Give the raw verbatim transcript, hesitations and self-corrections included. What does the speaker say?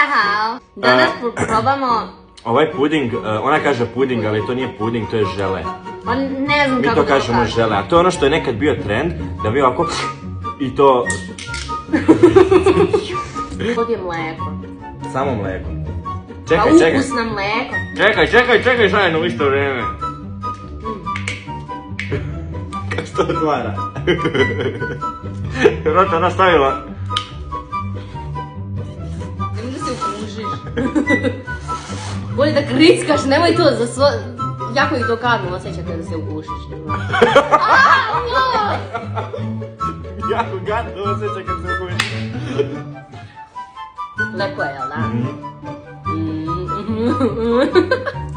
好, danas probamo... Ovaj puding, ona kaže puding, ali to nije puding, to je žele. Pa ne znam kako Mi to kažemo žele, a to je ono što je nekad bio trend, da vi ovako i to... Ovdje je mleko. Samo mleko. Pa Čekaj, čekaj. ukus na mleko. Čekaj, čekaj, čekaj zajedno u isto vrijeme. Kako se to otvara? Rota nastavila. Nemoj da se ukužiš. Bolje da krickaš, nemoj to za svo... Jako ih dokadno osjećate da se ukušiš. Jako gadno osjeća kad se ukušiš. Lepo je, jel da?